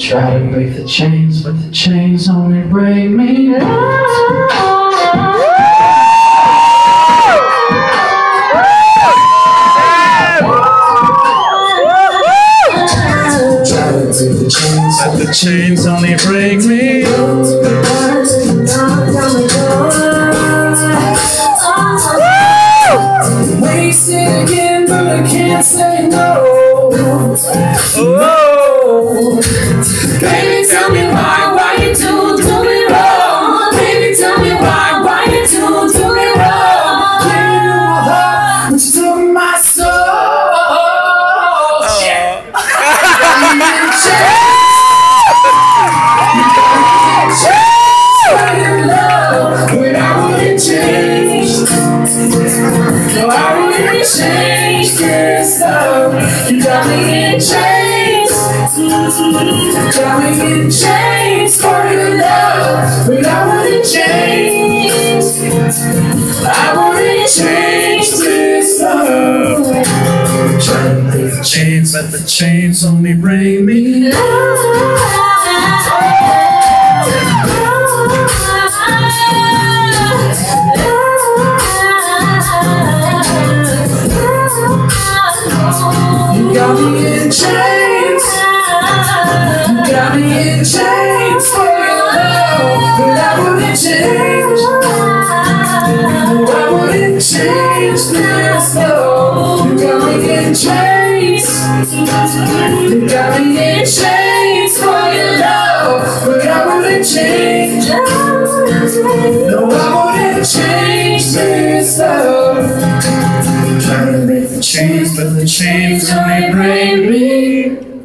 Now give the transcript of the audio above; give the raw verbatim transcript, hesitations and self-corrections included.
Try to break the chains, but the chains only break me. But the chains only break me. Wasted again, but I can't say no. Oh. Baby, tell me why, why you do, do me wrong. Baby, tell me why, why you do, do me wrong. Gave you my heart, but you took my soul. Yeah. I'm in chains. No, I wouldn't change this love. You got me in chains. Got me in chains for your love. But I wouldn't change. I wouldn't change this love. Trying to break the chains, but the chains only break me. You got me in chains. You got me in chains for your love. But I wouldn't change. No, I wouldn't change this love. You got me in chains. You got me in chains for your love. But I wouldn't change. No, I wouldn't change this love. Trying to break the chains, but the chains only break me.